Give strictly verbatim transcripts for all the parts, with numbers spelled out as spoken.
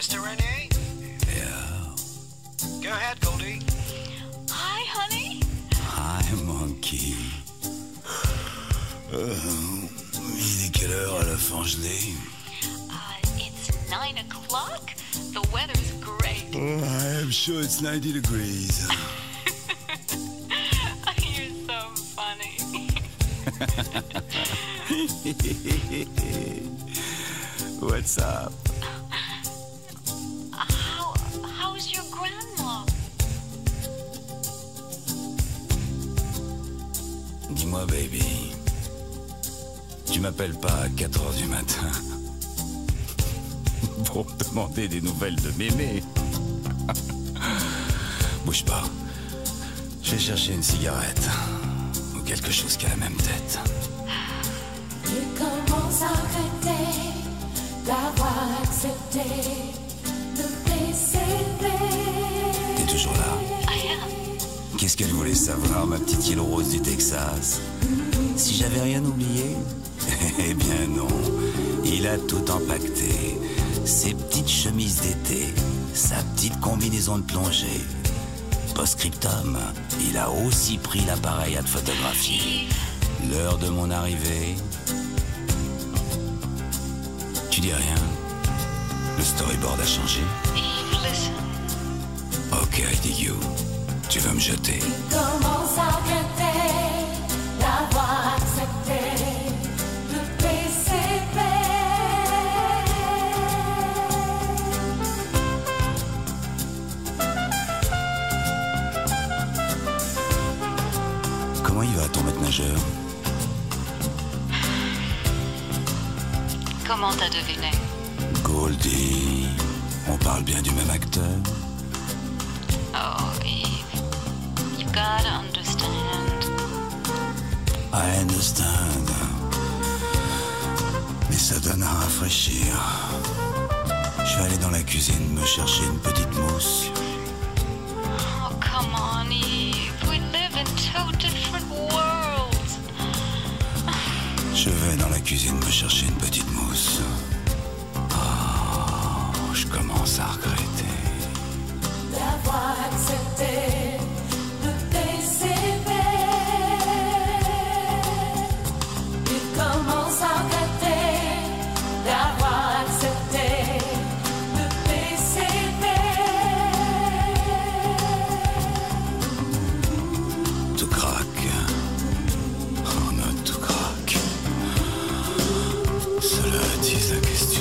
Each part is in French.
Mister Renier? Yeah. Go ahead, Goldie. Hi, honey. Hi, monkey. Euh, il est quelle heure à la Fangelée? Uh, it's nine o'clock. The weather's great. Oh, I'm sure it's ninety degrees. You're so funny. What's up? How, how's your grandma? Dis-moi, baby, tu m'appelles pas à quatre heures du matin pour me demander des nouvelles de mémé. Bouge pas. Je vais chercher une cigarette ou quelque chose qui a la même tête. Il commence à regretter d'avoir accepté de précéder. T'es toujours là? I am. Qu'est-ce qu'elle voulait savoir, ma petite île rose du Texas? Si j'avais rien oublié? Eh bien non, il a tout empaqueté. Ses petites chemises d'été, sa petite combinaison de plongée. Post-scriptum, il a aussi pris l'appareil à te photographier. L'heure de mon arrivée. Tu dis rien? Le storyboard a changé? Yves, listen. Ok, I dig you. Tu veux me jeter? Il commence à regretter d'avoir accepté de précéder. Comment il va ton maître nageur? Comment t'as deviné? Goldie, on parle bien du même acteur? Oh, Yves, you gotta understand. I understand. Mais ça donne à rafraîchir. Je vais aller dans la cuisine me chercher une petite mousse. Oh, come on, Yves. We live in two different worlds. Je vais dans la cuisine me chercher une petite mousse. Oh, je commence à regretter. D'avoir accepté de précéder. Il commence à regretter d'avoir accepté de précéder. Tout craque. Oh non, tout craque. Cela attise la question.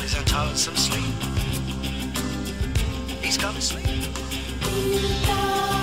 Some sleep. He's gone to sleep.